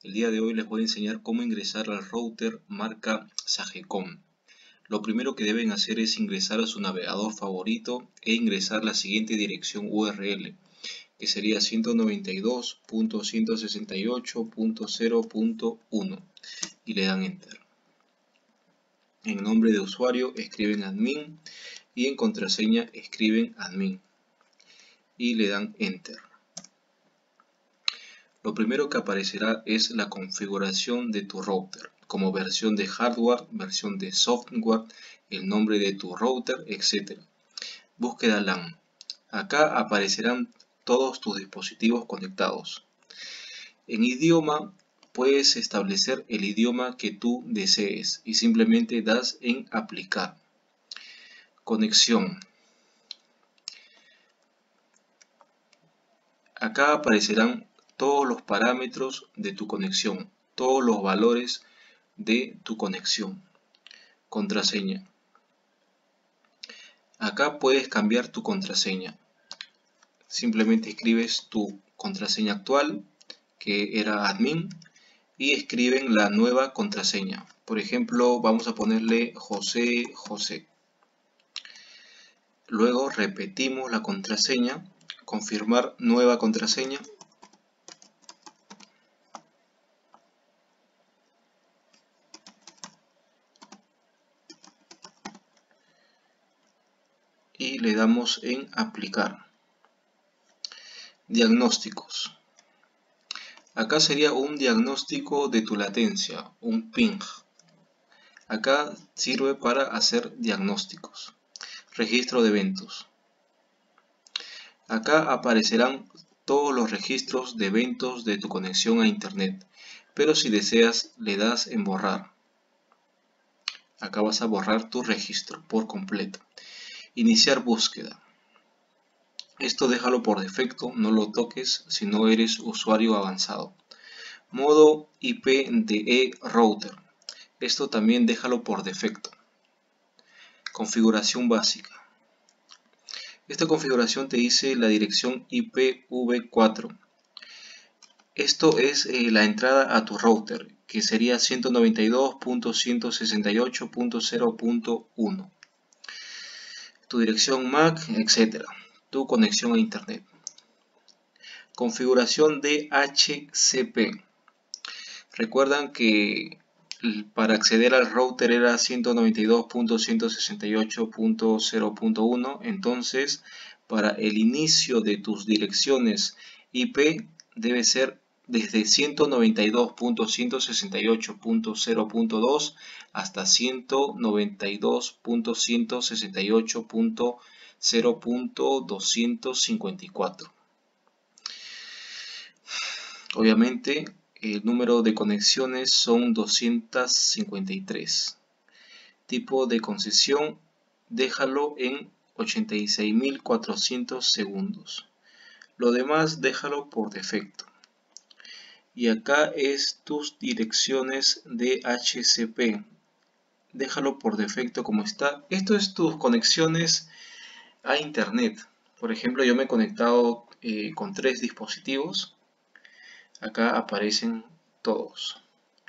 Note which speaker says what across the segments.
Speaker 1: El día de hoy les voy a enseñar cómo ingresar al router marca Sagecom. Lo primero que deben hacer es ingresar a su navegador favorito e ingresar la siguiente dirección URL, que sería 192.168.0.1 y le dan Enter. En nombre de usuario escriben admin y en contraseña escriben admin y le dan Enter. Lo primero que aparecerá es la configuración de tu router, como versión de hardware, versión de software, el nombre de tu router, etc. Búsqueda LAN. Acá aparecerán todos tus dispositivos conectados. En idioma, puedes establecer el idioma que tú desees y simplemente das en aplicar. Conexión. Acá aparecerán todos los parámetros de tu conexión, todos los valores de tu conexión. Contraseña. Acá puedes cambiar tu contraseña. Simplemente escribes tu contraseña actual, que era admin, y escriben la nueva contraseña. Por ejemplo, vamos a ponerle José. Luego repetimos la contraseña, confirmar nueva contraseña. Y le damos en aplicar. Diagnósticos. Acá sería un diagnóstico de tu latencia, un ping. Acá sirve para hacer diagnósticos. Registro de eventos. Acá aparecerán todos los registros de eventos de tu conexión a internet, pero si deseas le das en borrar. Acá vas a borrar tu registro por completo. Iniciar búsqueda. Esto déjalo por defecto, no lo toques si no eres usuario avanzado. Modo IP de router. Esto también déjalo por defecto. Configuración básica. Esta configuración te dice la dirección IPv4. Esto es la entrada a tu router, que sería 192.168.0.1. Tu dirección MAC, etc. Tu conexión a internet. Configuración DHCP. Recuerdan que para acceder al router era 192.168.0.1, entonces para el inicio de tus direcciones IP debe ser desde 192.168.0.2 hasta 192.168.0.254. Obviamente el número de conexiones son 253. Tipo de concesión, déjalo en 86.400 segundos. Lo demás déjalo por defecto. Y acá es tus direcciones de DHCP. Déjalo por defecto como está. Esto es tus conexiones a internet. Por ejemplo, yo me he conectado con 3 dispositivos. Acá aparecen todos.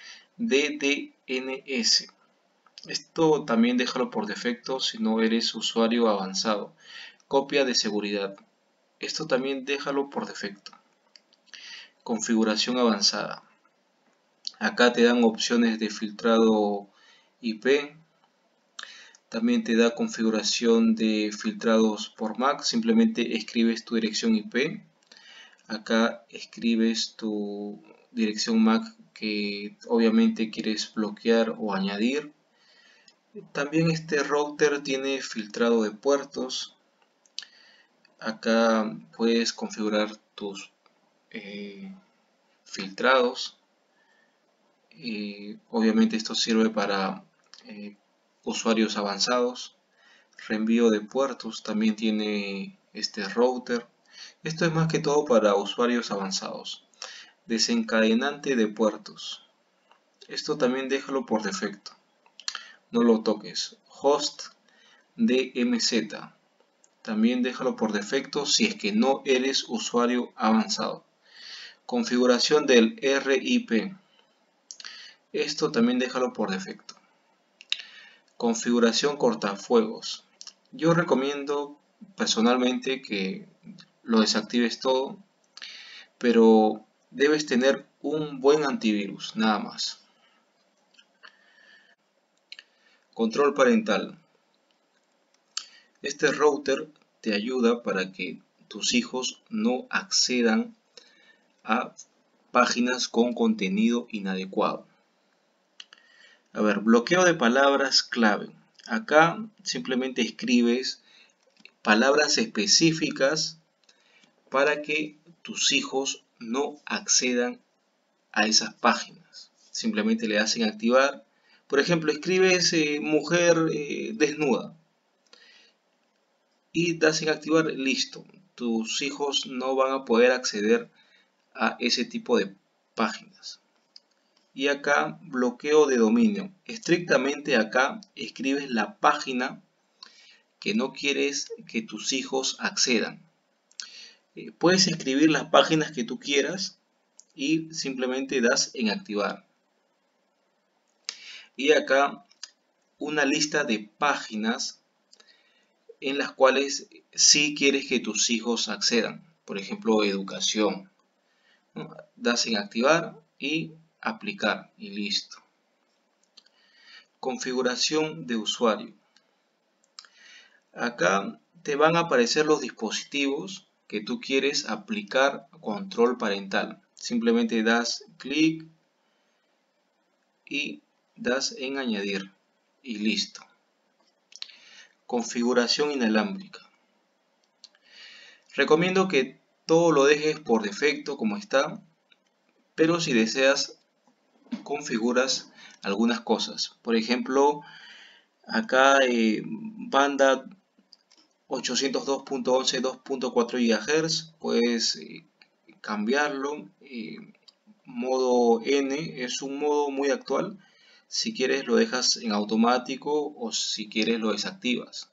Speaker 1: DDNS. Esto también déjalo por defecto si no eres usuario avanzado. Copia de seguridad. Esto también déjalo por defecto. Configuración avanzada. Acá te dan opciones de filtrado IP. También te da configuración de filtrados por MAC. Simplemente escribes tu dirección IP. Acá escribes tu dirección MAC que obviamente quieres bloquear o añadir. También este router tiene filtrado de puertos. Acá puedes configurar tus filtrados. Obviamente esto sirve para usuarios avanzados. Reenvío de puertos también tiene este router. Esto es más que todo para usuarios avanzados. Desencadenante de puertos. Esto también déjalo por defecto. No lo toques. Host DMZ. También déjalo por defecto si es que no eres usuario avanzado. Configuración del RIP. Esto también déjalo por defecto. Configuración cortafuegos. Yo recomiendo personalmente que lo desactives todo, pero debes tener un buen antivirus, nada más. Control parental. Este router te ayuda para que tus hijos no accedan a páginas con contenido inadecuado. A ver, bloqueo de palabras clave. Acá simplemente escribes palabras específicas para que tus hijos no accedan a esas páginas. Simplemente le hacen activar. Por ejemplo, escribes mujer desnuda y das en activar, listo. Tus hijos no van a poder acceder a ese tipo de páginas. Y acá bloqueo de dominio. Estrictamente acá escribes la página que no quieres que tus hijos accedan. Puedes escribir las páginas que tú quieras y simplemente das en activar. Y acá una lista de páginas en las cuales sí quieres que tus hijos accedan. Por ejemplo, educación. Das en activar y aplicar y listo. Configuración de usuario. Acá te van a aparecer los dispositivos que tú quieres aplicar control parental. Simplemente das clic y das en añadir y listo. Configuración inalámbrica. Recomiendo que todo lo dejes por defecto como está, pero si deseas configuras algunas cosas. Por ejemplo, acá banda 802.11.2.4 GHz, puedes cambiarlo. Modo N es un modo muy actual. Si quieres lo dejas en automático o si quieres lo desactivas.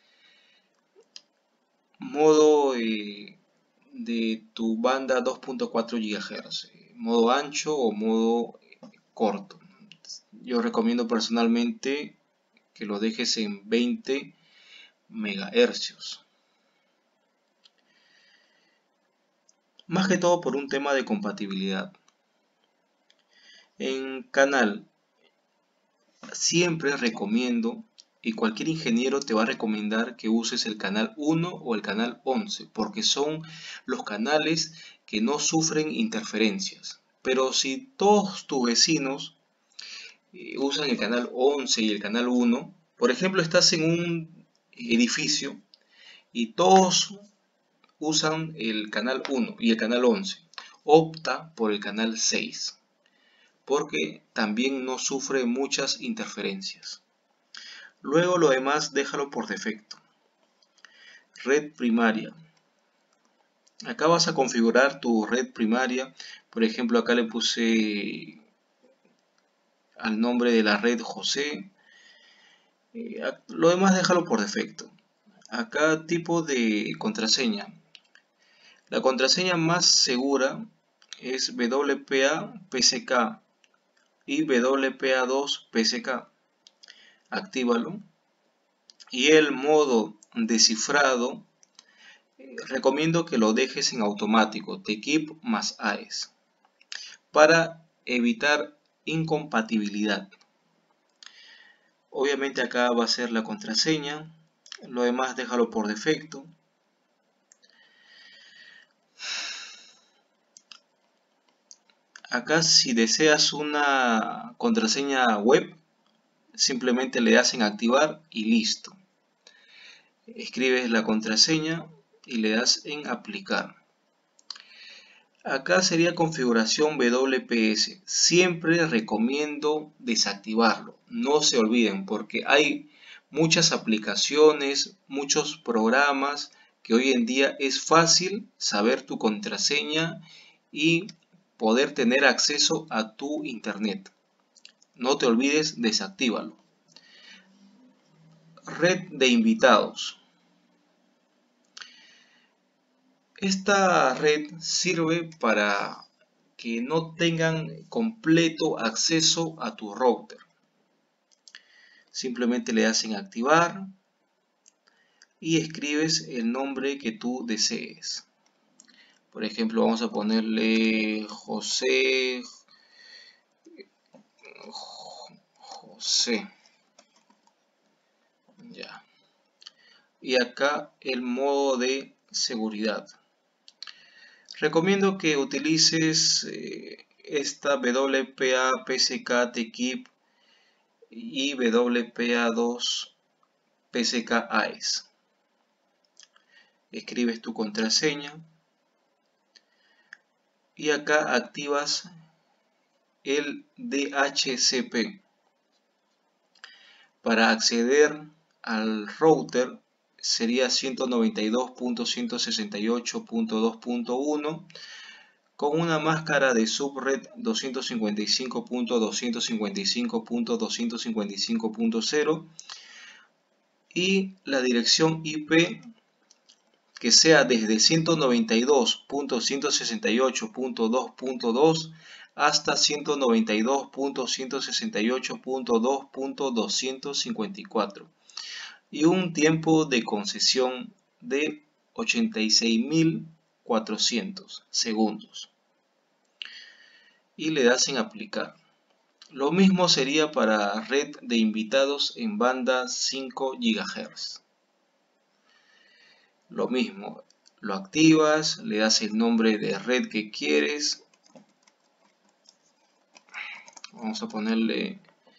Speaker 1: Modo de tu banda 2.4 GHz, modo ancho o modo corto. Yo recomiendo personalmente que lo dejes en 20 MHz. Más que todo por un tema de compatibilidad. En canal siempre recomiendo, y cualquier ingeniero te va a recomendar que uses el canal 1 o el canal 11, porque son los canales que no sufren interferencias. Pero si todos tus vecinos usan el canal 11 y el canal 1, por ejemplo, estás en un edificio y todos usan el canal 1 y el canal 11, opta por el canal 6, porque también no sufre muchas interferencias. Luego lo demás déjalo por defecto. Red primaria. Acá vas a configurar tu red primaria. Por ejemplo, acá le puse al nombre de la red José. Lo demás déjalo por defecto. Acá tipo de contraseña. La contraseña más segura es WPA-PCK y WPA2-PCK. Actívalo. Y el modo descifrado, recomiendo que lo dejes en automático, TKeep más AES, para evitar incompatibilidad. Obviamente acá va a ser la contraseña, lo demás déjalo por defecto. Acá si deseas una contraseña web, simplemente le das en activar y listo. Escribes la contraseña y le das en aplicar. Acá sería configuración WPS. Siempre recomiendo desactivarlo. No se olviden porque hay muchas aplicaciones, muchos programas que hoy en día es fácil saber tu contraseña y poder tener acceso a tu internet. No te olvides, desactívalo. Red de invitados. Esta red sirve para que no tengan completo acceso a tu router. Simplemente le das en activar y escribes el nombre que tú desees. Por ejemplo, vamos a ponerle José. Ya. Y acá el modo de seguridad. Recomiendo que utilices esta WPA PSK TKIP y WPA2 PSK AES. Escribes tu contraseña y acá activas el DHCP. Para acceder al router sería 192.168.2.1 con una máscara de subred 255.255.255.0 y la dirección IP que sea desde 192.168.2.2 hasta 192.168.2.254 y un tiempo de concesión de 86.400 segundos y le das en aplicar. Lo mismo sería para red de invitados en banda 5 GHz. Lo mismo, lo activas, le das el nombre de red que quieres. Vamos a ponerle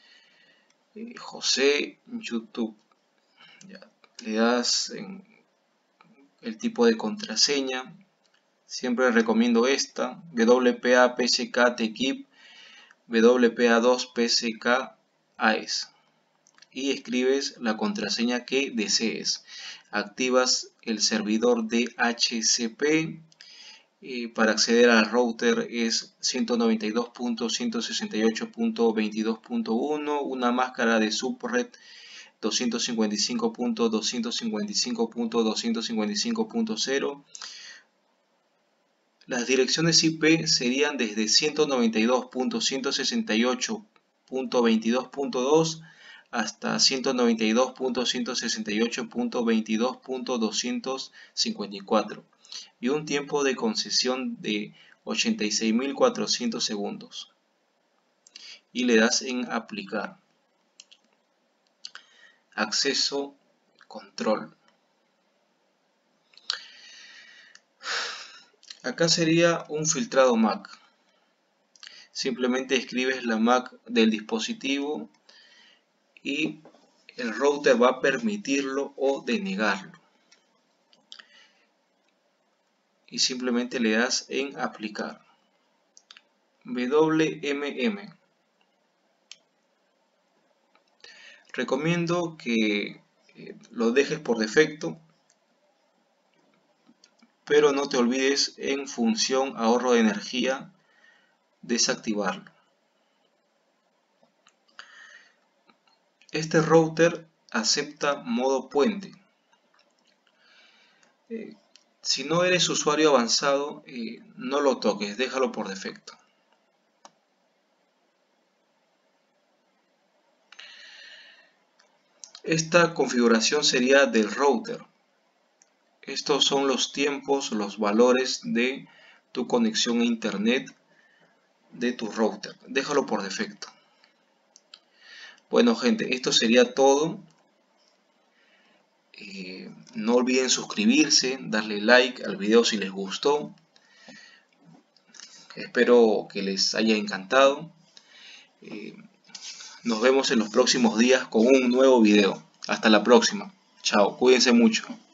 Speaker 1: José YouTube. Ya, le das en el tipo de contraseña. Siempre recomiendo esta, WPA PSK TKIP, WPA2 PSK AES. Y escribes la contraseña que desees. Activas el servidor DHCP. Para acceder al router es 192.168.22.1, una máscara de subred 255.255.255.0. Las direcciones IP serían desde 192.168.22.2 hasta 192.168.22.254 y un tiempo de concesión de 86.400 segundos y le das en aplicar. Acceso, control. Acá sería un filtrado MAC. Simplemente escribes la MAC del dispositivo y el router va a permitirlo o denegarlo. Y simplemente le das en aplicar. WMM. Recomiendo que lo dejes por defecto, pero no te olvides en función ahorro de energía desactivarlo. Este router acepta modo puente. Si no eres usuario avanzado, no lo toques, déjalo por defecto. Esta configuración sería del router. Estos son los tiempos, los valores de tu conexión a internet de tu router. Déjalo por defecto. Bueno, gente, esto sería todo. No olviden suscribirse, darle like al video si les gustó. Espero que les haya encantado. Nos vemos en los próximos días con un nuevo video. Hasta la próxima. Chao, cuídense mucho.